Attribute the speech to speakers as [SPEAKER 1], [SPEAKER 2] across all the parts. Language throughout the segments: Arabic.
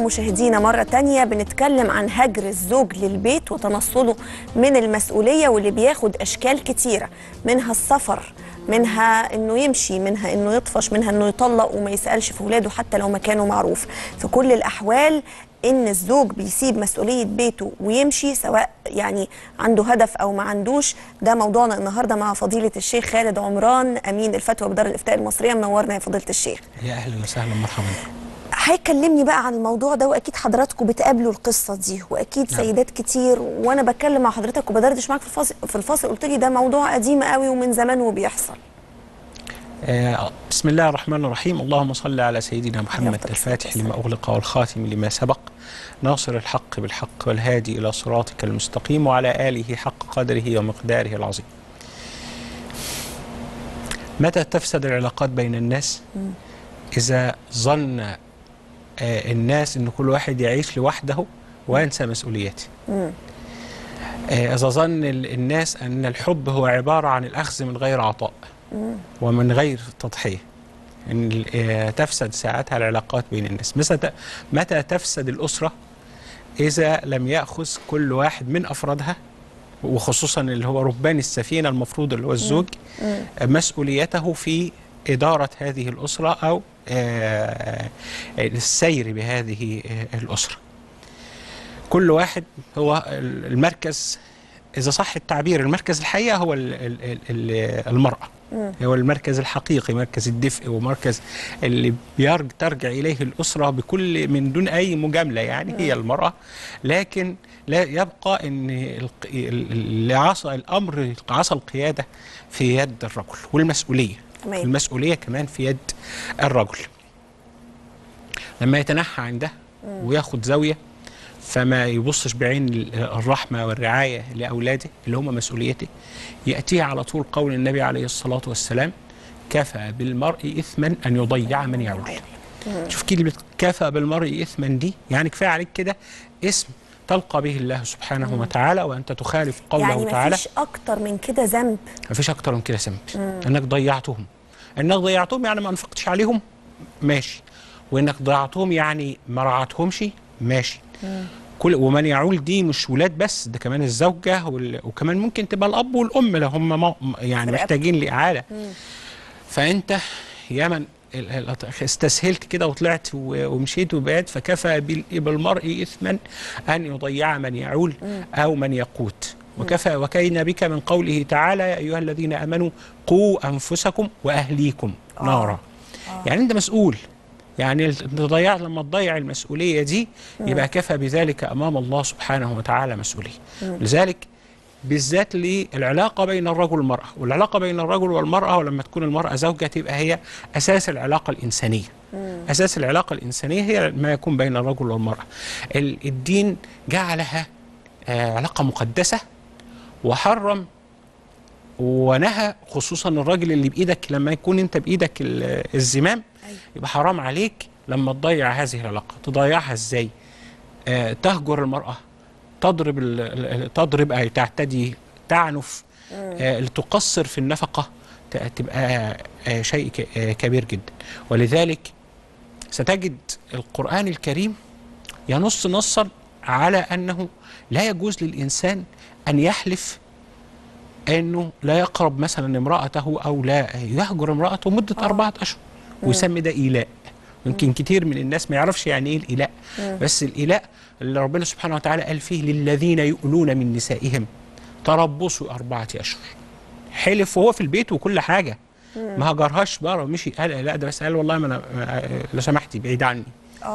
[SPEAKER 1] بكم مشاهدينا مرة تانية. بنتكلم عن هجر الزوج للبيت وتنصله من المسؤولية، واللي بياخد أشكال كتيرة، منها السفر، منها انه يمشي، منها انه يطفش، منها انه يطلق وما يسألش في ولاده حتى لو مكانه معروف. في كل الأحوال ان الزوج بيسيب مسؤولية بيته ويمشي، سواء يعني عنده هدف او ما عندوش. ده موضوعنا النهارده مع فضيلة الشيخ خالد عمران، امين الفتوى بدار الافتاء المصرية. منورنا يا فضيلة الشيخ.
[SPEAKER 2] يا اهلا وسهلا، مرحبا.
[SPEAKER 1] هيكلمني بقى عن الموضوع ده، واكيد حضراتكم بتقابلوا القصه دي، واكيد سيدات كتير. وانا بتكلم مع حضرتك وبدردش معاك في الفاصل قلت لي ده موضوع قديم قوي ومن زمان وبيحصل.
[SPEAKER 2] بسم الله الرحمن الرحيم. اللهم صل على سيدنا محمد الفاتح لما أغلق والخاتم لما سبق، ناصر الحق بالحق والهادي إلى صراطك المستقيم، وعلى آله حق قدره ومقداره العظيم. متى تفسد العلاقات بين الناس؟ إذا ظن الناس أن كل واحد يعيش لوحده وينسى مسؤولياته. إذا ظن الناس أن الحب هو عبارة عن الأخذ من غير عطاء ومن غير تضحية، إن تفسد ساعتها العلاقات بين الناس. متى تفسد الأسرة؟ إذا لم يأخذ كل واحد من أفرادها، وخصوصا اللي هو ربان السفينة المفروض اللي هو الزوج، مسؤوليته في إدارة هذه الأسرة أو السير بهذه الأسرة. كل واحد هو المركز، إذا صح التعبير، المركز الحقيقة هو المرأة، هو المركز الحقيقي، مركز الدفء ومركز اللي ترجع إليه الأسرة بكل من دون أي مجاملة، يعني هي المرأة. لكن لا يبقى أن اللي عصى الأمر، عصى القيادة في يد الرجل، والمسؤولية المسؤولية كمان في يد الرجل. لما يتنحى عن ده وياخد زاوية، فما يبصش بعين الرحمة والرعاية لأولاده اللي هم مسؤوليته، يأتيه على طول قول النبي عليه الصلاة والسلام: كفى بالمرء إثما أن يضيع من يعول. شوف كلمة كفى بالمرء إثما دي، يعني كفاية عليك كده اسم تلقى به الله سبحانه وتعالى، وأنت تخالف قوله
[SPEAKER 1] يعني
[SPEAKER 2] تعالى.
[SPEAKER 1] مفيش أكتر من كده ذنب،
[SPEAKER 2] مفيش أكتر من كده ذنب. أنك ضيعتهم، يعني ما أنفقتش عليهم، ماشي، وإنك ضيعتهم يعني ما رعتهمش، ماشي. ومن يعول دي مش ولاد بس، ده كمان الزوجة وكمان ممكن تبقى الأب والأم لو هم يعني محتاجين لإعالة. فأنت يا من استسهلت كده وطلعت ومشيت وبعد، فكفى بالمرء إثما أن يضيع من يعول أو من يقوت. وكينا بك من قوله تعالى: يا أيها الذين آمنوا قوا أنفسكم وأهليكم نارا. يعني أنت مسؤول، يعني لما تضيع المسؤولية دي يبقى كفى بذلك أمام الله سبحانه وتعالى مسؤولية. لذلك بالذات للعلاقة بين الرجل والمرأة، والعلاقة بين الرجل والمرأة، ولما تكون المرأة زوجة تبقى هي أساس العلاقة الإنسانية. أساس العلاقة الإنسانية هي ما يكون بين الرجل والمرأة. الدين جعلها علاقة مقدسة، وحرم ونهى خصوصا الراجل اللي بإيدك، لما يكون أنت بإيدك الزمام يبقى حرام عليك لما تضيع هذه العلاقة. تضيعها ازاي؟ تهجر المرأة، تضرب أي تعتدي، تعنف، تقصر في النفقة، تبقى شيء كبير جدا. ولذلك ستجد القرآن الكريم ينص نصا على أنه لا يجوز للإنسان أن يحلف أنه لا يقرب مثلا امرأته أو لا يهجر امرأته مدة 4 أشهر، ويسمي ده إيلاء. يمكن كتير من الناس ما يعرفش يعني ايه الإيلاء. بس الإيلاء اللي ربنا سبحانه وتعالى قال فيه: للذين يؤلون من نسائهم تربصوا 4 أشهر. حلف وهو في البيت وكل حاجة، ما هجرهاش بره ومشي، قال لا ده بس قال والله ما انا لو سمحتي بعيد عني.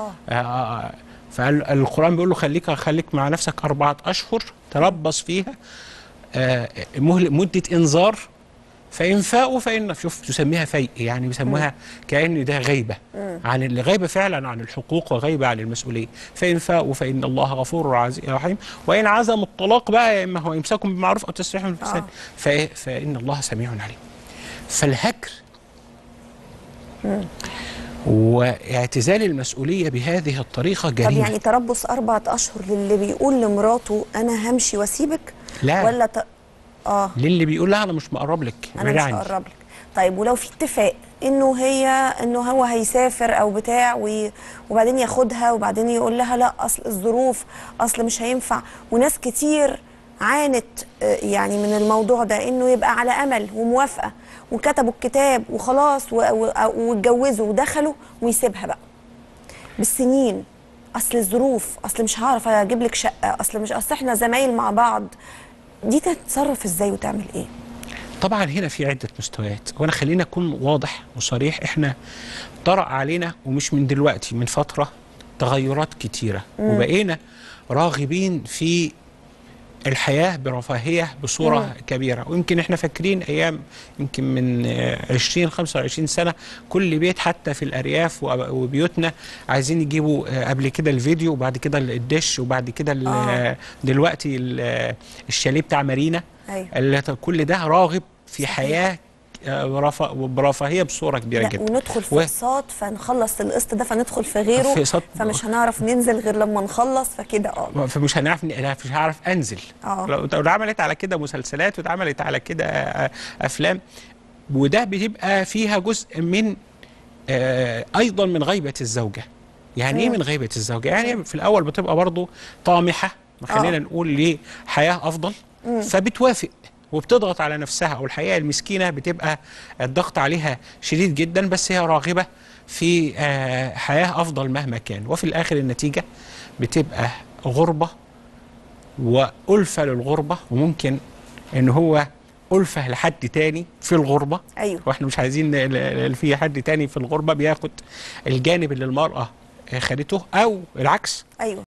[SPEAKER 2] فالقرآن بيقول له خليك مع نفسك 4 أشهر تربص فيها، مدة إنذار. فإن فاءوا فإن، شوف تسميها فيء، يعني بيسموها كأن ده غيبة عن الغيبة فعلا عن الحقوق وغيبة عن المسؤولية. فإن فاءوا فإن الله غفور رحيم. وإن عزموا الطلاق بقى، إما هو إمساكم بمعروف أو تسريح بإحسان، فإن الله سميع عليم. فالهجر واعتزال المسؤولية بهذه الطريقة جريمة.
[SPEAKER 1] طب يعني تربص 4 أشهر للي بيقول لمراته أنا همشي وأسيبك؟
[SPEAKER 2] لا،
[SPEAKER 1] ولا
[SPEAKER 2] للي بيقول لها أنا مش مقرب لك،
[SPEAKER 1] أنا مش مقرب لك. طيب ولو في اتفاق انه هو هيسافر او بتاع وبعدين ياخدها وبعدين يقول لها لا اصل الظروف، اصل مش هينفع. وناس كتير عانت يعني من الموضوع ده، انه يبقى على امل وموافقه وكتبوا الكتاب وخلاص واتجوزوا ودخلوا ويسيبها بقى بالسنين. اصل الظروف، اصل مش هعرف اجيب لك شقه، اصل احنا زمايل مع بعض. دي تتصرف ازاي وتعمل ايه؟
[SPEAKER 2] طبعا هنا في عده مستويات، وانا خلينا اكون واضح وصريح. احنا طرأ علينا ومش من دلوقتي، من فتره، تغيرات كتيره وبقينا راغبين في الحياة برفاهية بصورة كبيرة. ويمكن احنا فاكرين ايام يمكن من 20-25 سنة كل بيت حتى في الارياف وبيوتنا عايزين يجيبوا قبل كده الفيديو وبعد كده الدش وبعد كده دلوقتي الشاليه بتاع مارينا.
[SPEAKER 1] أيوة.
[SPEAKER 2] كل ده راغب في حياة برفاهيه بصوره كبيره جدا.
[SPEAKER 1] وندخل في اقساط فنخلص القسط ده فندخل في غيره، فمش هنعرف ننزل غير لما نخلص، فكده
[SPEAKER 2] فمش هعرف انزل. لو عملت على كده مسلسلات واتعملت على كده افلام، وده بتبقى فيها جزء من ايضا من غيبه الزوجه. يعني ايه من غيبه الزوجه؟ يعني في الاول بتبقى برضو طامحه، خلينا نقول لحياه افضل، فبتوافق وبتضغط على نفسها. او الحقيقه المسكينه بتبقى الضغط عليها شديد جدا، بس هي راغبه في حياه افضل مهما كان. وفي الاخر النتيجه بتبقى غربه والفه للغربه، وممكن ان هو ألفة لحد تاني في الغربه.
[SPEAKER 1] ايوه.
[SPEAKER 2] واحنا مش عايزين في حد تاني في الغربه بياخد الجانب اللي المراه خدته او العكس.
[SPEAKER 1] ايوه.